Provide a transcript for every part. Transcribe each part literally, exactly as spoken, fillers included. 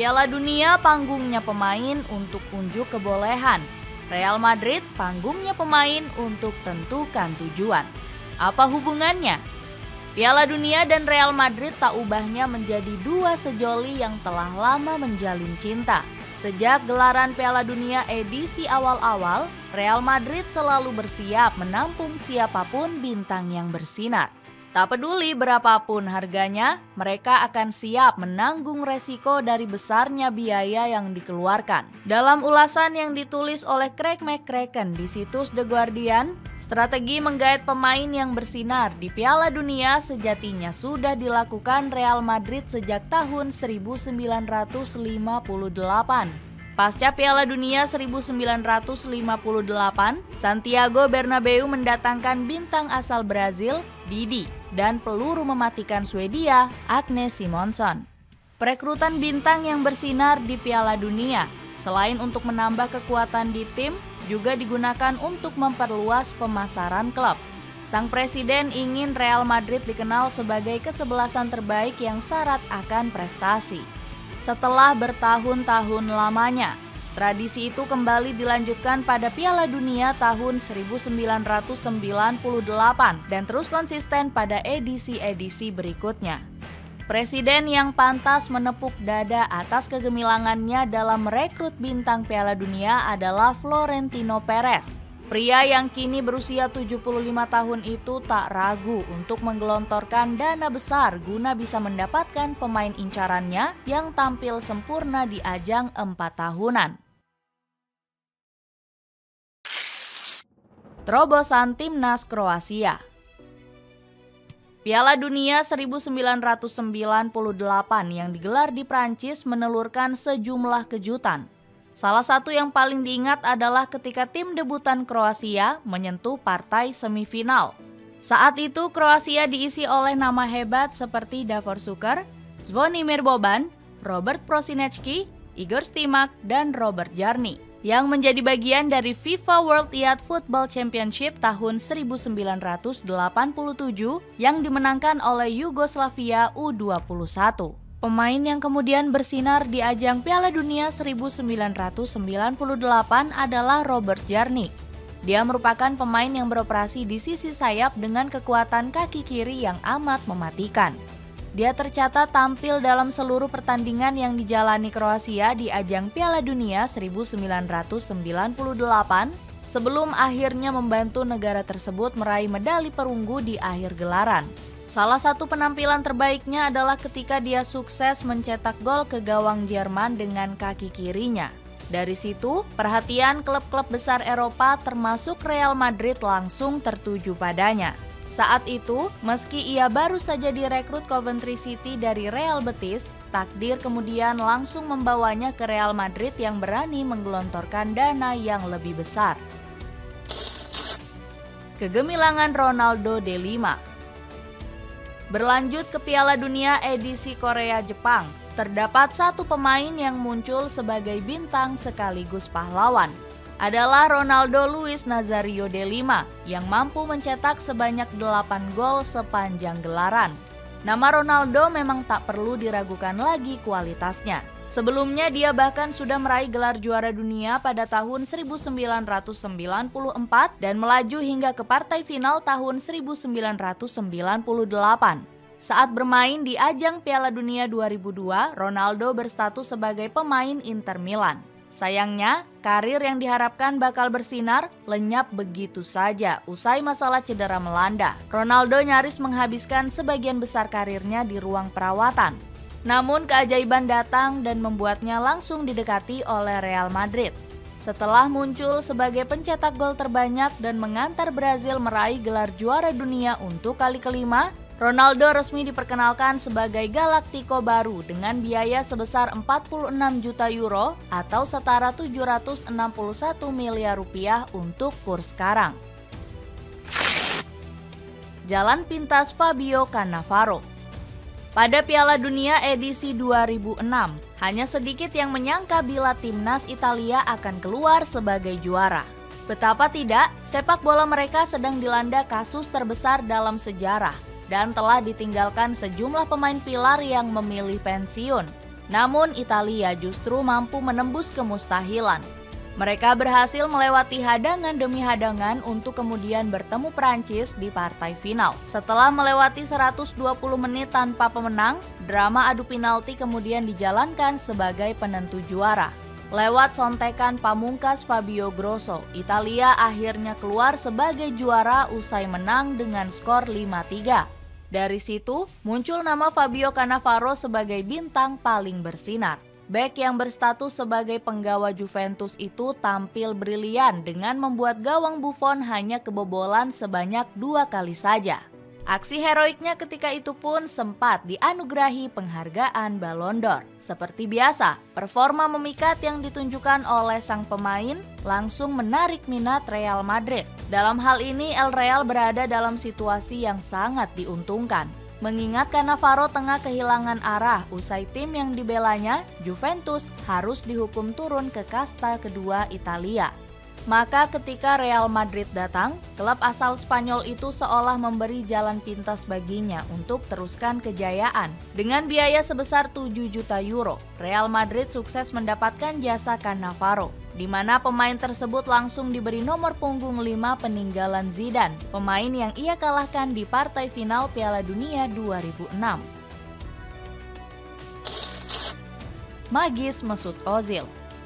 Piala Dunia panggungnya pemain untuk unjuk kebolehan. Real Madrid panggungnya pemain untuk tentukan tujuan. Apa hubungannya? Piala Dunia dan Real Madrid tak ubahnya menjadi dua sejoli yang telah lama menjalin cinta. Sejak gelaran Piala Dunia edisi awal-awal, Real Madrid selalu bersiap menampung siapapun bintang yang bersinar. Tak peduli berapapun harganya, mereka akan siap menanggung resiko dari besarnya biaya yang dikeluarkan. Dalam ulasan yang ditulis oleh Craig McCracken di situs The Guardian, strategi menggait pemain yang bersinar di Piala Dunia sejatinya sudah dilakukan Real Madrid sejak tahun seribu sembilan ratus lima puluh delapan. Pasca Piala Dunia seribu sembilan ratus lima puluh delapan, Santiago Bernabeu mendatangkan bintang asal Brazil, Didi, dan peluru mematikan Swedia, Agne Simonsson. Perekrutan bintang yang bersinar di Piala Dunia, selain untuk menambah kekuatan di tim, juga digunakan untuk memperluas pemasaran klub. Sang presiden ingin Real Madrid dikenal sebagai kesebelasan terbaik yang syarat akan prestasi. Setelah bertahun-tahun lamanya, tradisi itu kembali dilanjutkan pada Piala Dunia tahun seribu sembilan ratus sembilan puluh delapan dan terus konsisten pada edisi-edisi berikutnya. Presiden yang pantas menepuk dada atas kegemilangannya dalam merekrut bintang Piala Dunia adalah Florentino Perez. Pria yang kini berusia tujuh puluh lima tahun itu tak ragu untuk menggelontorkan dana besar guna bisa mendapatkan pemain incarannya yang tampil sempurna di ajang empat tahunan. Terobosan Timnas Kroasia. Piala Dunia seribu sembilan ratus sembilan puluh delapan yang digelar di Prancis menelurkan sejumlah kejutan. Salah satu yang paling diingat adalah ketika tim debutan Kroasia menyentuh partai semifinal. Saat itu Kroasia diisi oleh nama hebat seperti Davor Šuker, Zvonimir Boban, Robert Prosinečki, Igor Stimac, dan Robert Jarni, yang menjadi bagian dari FIFA World Youth Football Championship tahun seribu sembilan ratus delapan puluh tujuh yang dimenangkan oleh Yugoslavia U dua puluh satu. Pemain yang kemudian bersinar di ajang Piala Dunia seribu sembilan ratus sembilan puluh delapan adalah Robert Jarni. Dia merupakan pemain yang beroperasi di sisi sayap dengan kekuatan kaki kiri yang amat mematikan. Dia tercatat tampil dalam seluruh pertandingan yang dijalani Kroasia di ajang Piala Dunia seribu sembilan ratus sembilan puluh delapan sebelum akhirnya membantu negara tersebut meraih medali perunggu di akhir gelaran. Salah satu penampilan terbaiknya adalah ketika dia sukses mencetak gol ke gawang Jerman dengan kaki kirinya. Dari situ, perhatian klub-klub besar Eropa termasuk Real Madrid langsung tertuju padanya. Saat itu, meski ia baru saja direkrut Coventry City dari Real Betis, takdir kemudian langsung membawanya ke Real Madrid yang berani menggelontorkan dana yang lebih besar. Kegemilangan Ronaldo de Lima. Berlanjut ke Piala Dunia edisi Korea-Jepang, terdapat satu pemain yang muncul sebagai bintang sekaligus pahlawan. Adalah Ronaldo Luis Nazario de Lima yang mampu mencetak sebanyak delapan gol sepanjang gelaran. Nama Ronaldo memang tak perlu diragukan lagi kualitasnya. Sebelumnya dia bahkan sudah meraih gelar juara dunia pada tahun seribu sembilan ratus sembilan puluh empat dan melaju hingga ke partai final tahun seribu sembilan ratus sembilan puluh delapan. Saat bermain di ajang Piala Dunia dua ribu dua, Ronaldo berstatus sebagai pemain Inter Milan. Sayangnya, karir yang diharapkan bakal bersinar lenyap begitu saja usai masalah cedera melanda. Ronaldo nyaris menghabiskan sebagian besar karirnya di ruang perawatan. Namun keajaiban datang dan membuatnya langsung didekati oleh Real Madrid. Setelah muncul sebagai pencetak gol terbanyak dan mengantar Brazil meraih gelar juara dunia untuk kali kelima, Ronaldo resmi diperkenalkan sebagai Galactico baru dengan biaya sebesar empat puluh enam juta euro atau setara tujuh ratus enam puluh satu miliar rupiah untuk kurs sekarang. Jalan pintas Fabio Cannavaro. Pada Piala Dunia edisi dua ribu enam, hanya sedikit yang menyangka bila timnas Italia akan keluar sebagai juara. Betapa tidak, sepak bola mereka sedang dilanda kasus terbesar dalam sejarah dan telah ditinggalkan sejumlah pemain pilar yang memilih pensiun. Namun Italia justru mampu menembus kemustahilan. Mereka berhasil melewati hadangan demi hadangan untuk kemudian bertemu Prancis di partai final. Setelah melewati seratus dua puluh menit tanpa pemenang, drama adu penalti kemudian dijalankan sebagai penentu juara. Lewat sontekan pamungkas Fabio Grosso, Italia akhirnya keluar sebagai juara usai menang dengan skor lima tiga. Dari situ, muncul nama Fabio Cannavaro sebagai bintang paling bersinar. Bek yang berstatus sebagai penggawa Juventus itu tampil brilian dengan membuat gawang Buffon hanya kebobolan sebanyak dua kali saja. Aksi heroiknya ketika itu pun sempat dianugerahi penghargaan Ballon d'Or. Seperti biasa, performa memikat yang ditunjukkan oleh sang pemain langsung menarik minat Real Madrid. Dalam hal ini, El Real berada dalam situasi yang sangat diuntungkan. Mengingat Cannavaro tengah kehilangan arah usai tim yang dibelanya, Juventus, harus dihukum turun ke kasta kedua Italia. Maka ketika Real Madrid datang, klub asal Spanyol itu seolah memberi jalan pintas baginya untuk teruskan kejayaan. Dengan biaya sebesar tujuh juta euro, Real Madrid sukses mendapatkan jasa Cannavaro, di mana pemain tersebut langsung diberi nomor punggung lima peninggalan Zidane, pemain yang ia kalahkan di partai final Piala Dunia dua ribu enam. Magis Mesut Ozil.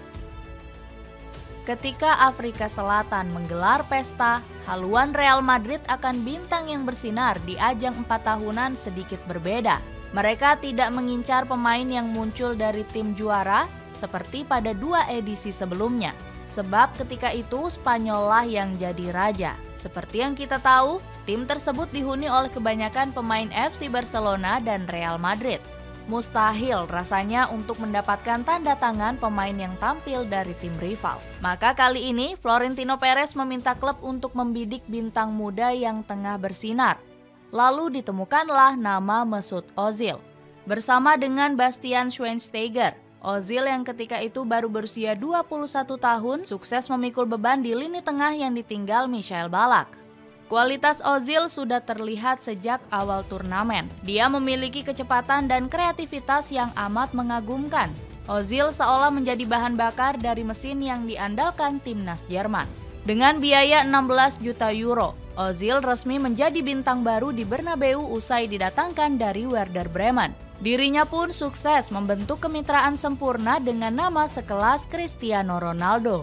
Ketika Afrika Selatan menggelar pesta, haluan Real Madrid akan bintang yang bersinar di ajang empat tahunan sedikit berbeda. Mereka tidak mengincar pemain yang muncul dari tim juara seperti pada dua edisi sebelumnya. Sebab ketika itu Spanyol lah yang jadi raja. Seperti yang kita tahu, tim tersebut dihuni oleh kebanyakan pemain F C Barcelona dan Real Madrid. Mustahil rasanya untuk mendapatkan tanda tangan pemain yang tampil dari tim rival. Maka kali ini Florentino Perez meminta klub untuk membidik bintang muda yang tengah bersinar. Lalu ditemukanlah nama Mesut Ozil. Bersama dengan Bastian Schweinsteiger, Ozil yang ketika itu baru berusia dua puluh satu tahun sukses memikul beban di lini tengah yang ditinggal Michael Ballack. Kualitas Ozil sudah terlihat sejak awal turnamen. Dia memiliki kecepatan dan kreativitas yang amat mengagumkan. Ozil seolah menjadi bahan bakar dari mesin yang diandalkan timnas Jerman. Dengan biaya enam belas juta euro, Ozil resmi menjadi bintang baru di Bernabeu usai didatangkan dari Werder Bremen. Dirinya pun sukses membentuk kemitraan sempurna dengan nama sekelas Cristiano Ronaldo.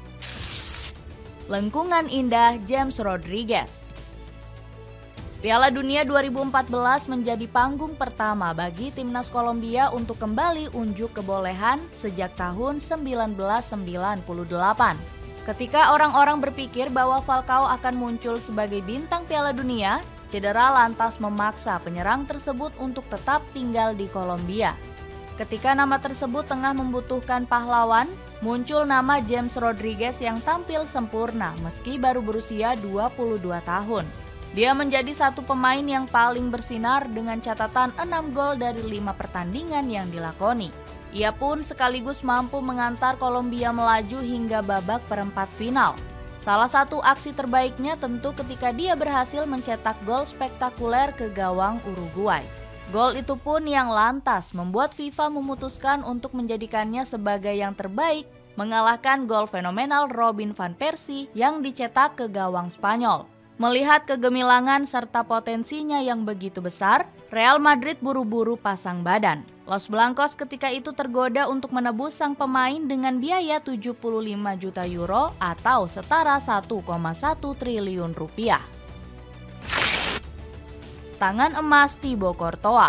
Lengkungan indah James Rodriguez. Piala Dunia dua ribu empat belas menjadi panggung pertama bagi timnas Kolombia untuk kembali unjuk kebolehan sejak tahun seribu sembilan ratus sembilan puluh delapan. Ketika orang-orang berpikir bahwa Falcao akan muncul sebagai bintang Piala Dunia, cedera lantas memaksa penyerang tersebut untuk tetap tinggal di Kolombia. Ketika nama tersebut tengah membutuhkan pahlawan, muncul nama James Rodriguez yang tampil sempurna meski baru berusia dua puluh dua tahun. Dia menjadi satu pemain yang paling bersinar dengan catatan enam gol dari lima pertandingan yang dilakoni. Ia pun sekaligus mampu mengantar Kolombia melaju hingga babak perempat final. Salah satu aksi terbaiknya tentu ketika dia berhasil mencetak gol spektakuler ke gawang Uruguay. Gol itu pun yang lantas membuat FIFA memutuskan untuk menjadikannya sebagai yang terbaik, mengalahkan gol fenomenal Robin van Persie yang dicetak ke gawang Spanyol. Melihat kegemilangan serta potensinya yang begitu besar, Real Madrid buru-buru pasang badan. Los Blancos ketika itu tergoda untuk menebus sang pemain dengan biaya tujuh puluh lima juta euro atau setara satu koma satu triliun rupiah. Tangan emas Thibaut Courtois.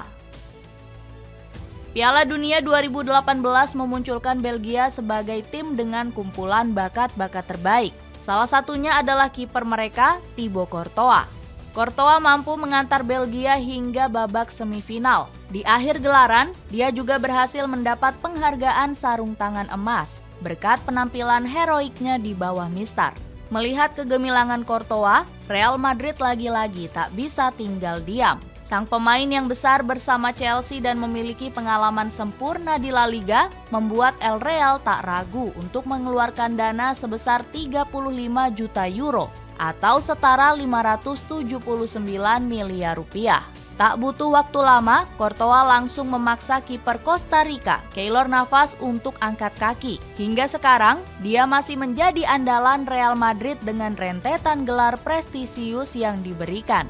Piala Dunia dua ribu delapan belas memunculkan Belgia sebagai tim dengan kumpulan bakat-bakat terbaik. Salah satunya adalah kiper mereka, Thibaut Courtois. Courtois mampu mengantar Belgia hingga babak semifinal. Di akhir gelaran, dia juga berhasil mendapat penghargaan sarung tangan emas berkat penampilan heroiknya di bawah mistar. Melihat kegemilangan Courtois, Real Madrid lagi-lagi tak bisa tinggal diam. Sang pemain yang besar bersama Chelsea dan memiliki pengalaman sempurna di La Liga membuat El Real tak ragu untuk mengeluarkan dana sebesar tiga puluh lima juta euro atau setara lima ratus tujuh puluh sembilan miliar rupiah. Tak butuh waktu lama, Courtois langsung memaksa kiper Costa Rica, Keylor Navas untuk angkat kaki. Hingga sekarang, dia masih menjadi andalan Real Madrid dengan rentetan gelar prestisius yang diberikan.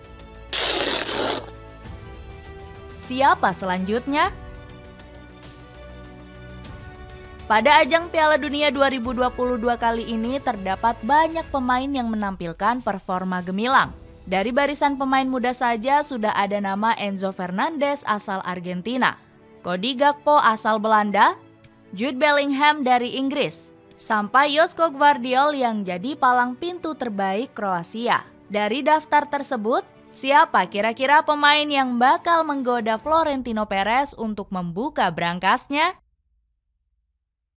Siapa selanjutnya? Pada ajang Piala Dunia dua ribu dua puluh dua kali ini terdapat banyak pemain yang menampilkan performa gemilang. Dari barisan pemain muda saja sudah ada nama Enzo Fernandez asal Argentina, Cody Gakpo asal Belanda, Jude Bellingham dari Inggris, sampai Joško Gvardiol yang jadi palang pintu terbaik Kroasia. Dari daftar tersebut, siapa kira-kira pemain yang bakal menggoda Florentino Perez untuk membuka brankasnya?